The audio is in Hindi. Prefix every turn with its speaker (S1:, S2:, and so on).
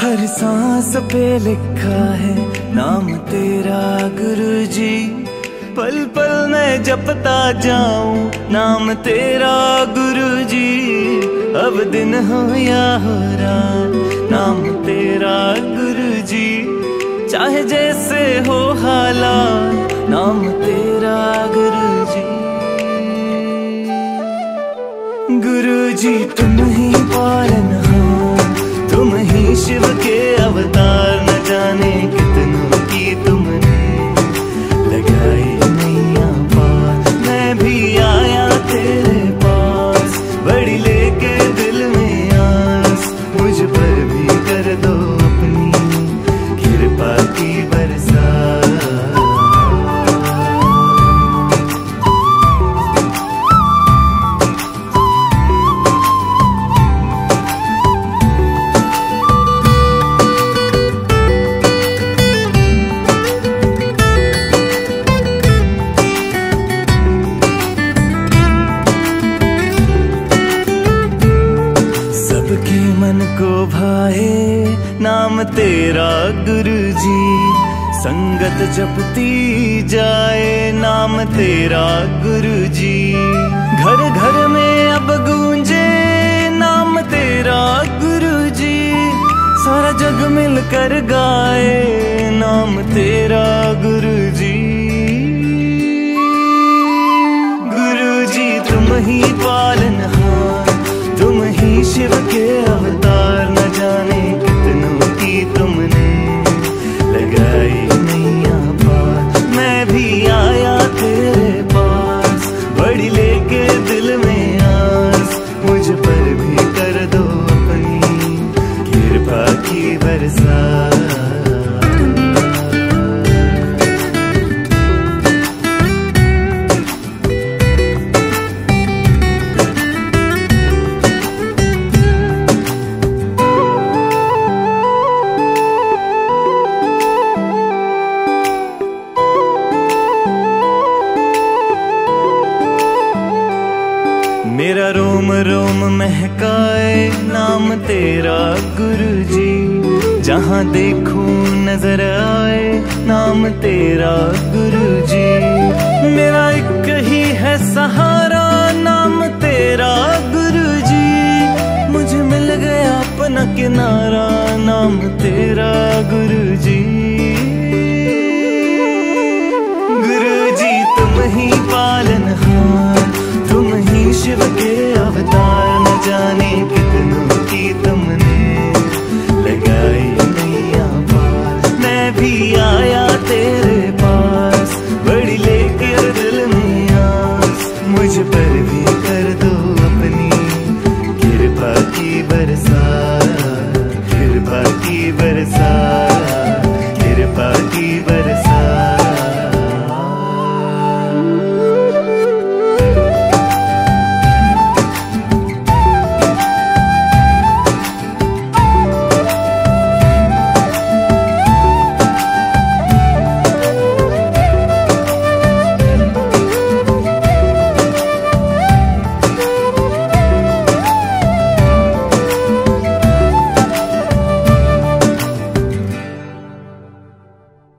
S1: हर सांस पे लिखा है नाम तेरा गुरुजी, पल पल मैं जपता जाऊं नाम तेरा गुरुजी। अब दिन हो या हो रात नाम तेरा गुरुजी, चाहे जैसे हो हालात नाम तेरा गुरुजी। गुरुजी तुम ही पालनहार, तुम ही शिव के अवतार, न जाने कितनों की तुमने लगाई नैया पार। मैं भी आया तेरे पास बड़ी लेके दिल में आस, मुझ पर भी कर दो अपनी कृपा की बरसात। सबके मन को भाए नाम तेरा गुरुजी, संगत जपती जाए नाम तेरा गुरुजी। घर घर में अब गूंजे नाम तेरा गुरुजी, सारा जग मिलकर गाए नाम तेरा गुरुजी। गुरुजी तुम ही पालनहार, तुम ही शिव के अवतार, न जाने कितनों की तुमने लगाई नैया पार। मैं भी आया तेरे पास बड़ी लेके दिल में आस, मुझ पर भी कर दो अपनी कृपा की बरसात। मेरा रोम रोम महकाए नाम तेरा गुरुजी, जहाँ देखूं नजर आए नाम तेरा गुरुजी। मेरा एक ही है सहारा नाम तेरा गुरुजी, मुझे मिल गया अपना किनारा नाम तेरा गुरुजी। गुरुजी तुम ही पालनहार, तुम ही शिव के अवतार, न जाने कितनों की तुमने लगाई नैया पार। मैं भी आया तेरे पास बड़ी लेके दिल में आस, मुझ पर भी